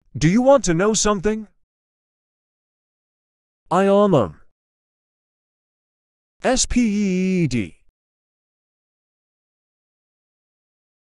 Do you want to know something? I speed.